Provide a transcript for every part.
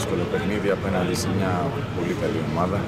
δύσκολο παιχνίδι απέναντι σε μια πολύ καλή ομάδα.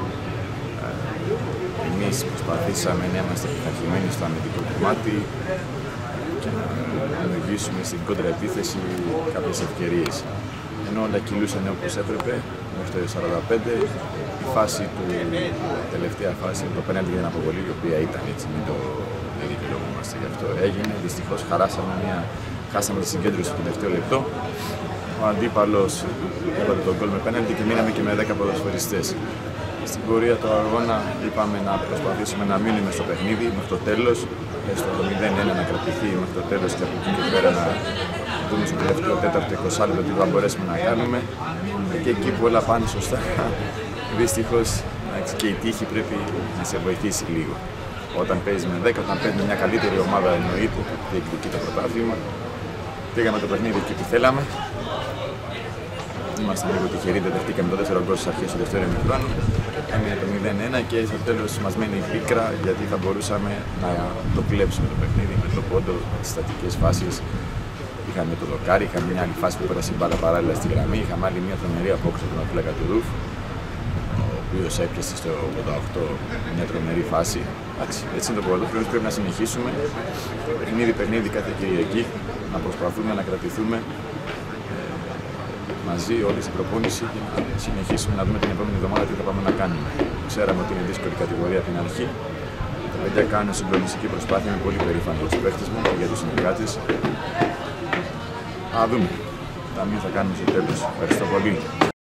Εμείς προσπαθήσαμε να είμαστε πειθαρχημένοι στο αμυντικό κομμάτι και να δημιουργήσουμε στην κόντρα-επίθεση κάποιες ευκαιρίες. Ενώ όλα κυλούσαν όπως έπρεπε, μέχρι το 45, η φάση του, τελευταία φάση, το πέναλτι για την αποβολή, η οποία ήταν έτσι, μην το δικαιολογούμαστε γι' αυτό, έγινε. Δυστυχώς χάσαμε τη συγκέντρωση στο τελευταίο λεπτό. Ο αντίπαλος έβαλε τον γκολ με πέναλτι και μείναμε και με 10 ποδοσφαιριστές. Στην πορεία του αγώνα είπαμε να προσπαθήσουμε να μείνουμε στο παιχνίδι μέχρι το τέλος, έστω το 0-1 να κρατηθεί μέχρι το τέλος και από εκεί και πέρα να δούμε στο τελευταίο τέταρτο 20 λεπτό τι θα μπορέσουμε να κάνουμε. Και εκεί που όλα πάνε σωστά, δυστυχώς και η τύχη πρέπει να σε βοηθήσει λίγο. Όταν παίζεις με 10, όταν παίζεις με μια καλύτερη ομάδα, εννοείται που διεκδικεί το πρωτάθλημα. Πήγαμε το παιχνίδι εκεί που θέλαμε. Είμαστε λίγο τυχεροί, δεν δεχτήκαμε το δεύτερο γκολ στις αρχές του δεύτερου ημιχρόνου. Έμεινε το 0-1 και στο τέλος μας μένει η πίκρα, γιατί θα μπορούσαμε να το κλέψουμε το παιχνίδι με το πόντο, τις στατικές φάσεις. Είχαμε το δοκάρι, είχαμε μια άλλη φάση που πέρασε μπάλα παράλληλα στη γραμμή. Είχαμε άλλη μια τρομερή απόκριση από τον πλάκα του Ρουφ, ο οποίος έπιασε στο 88 μια τρομερή φάση. Έτσι είναι το ποδόσφαιρο, πρέπει να συνεχίσουμε παιχνίδι κάθε Κυριακή, να προσπαθούμε να κρατηθούμε μαζί όλη στην προπόνηση και να συνεχίσουμε να δούμε την επόμενη εβδομάδα τι θα πάμε να κάνουμε. Ξέραμε ότι είναι δύσκολη κατηγορία από την αρχή. Τα παιδιά κάνουν συγκλονιστική προσπάθεια, είμαι πολύ περήφανο για τους παίχτες μου και για τους συνεργάτες. Να δούμε. Τα μία θα κάνουμε στο τέλος. Ευχαριστώ πολύ.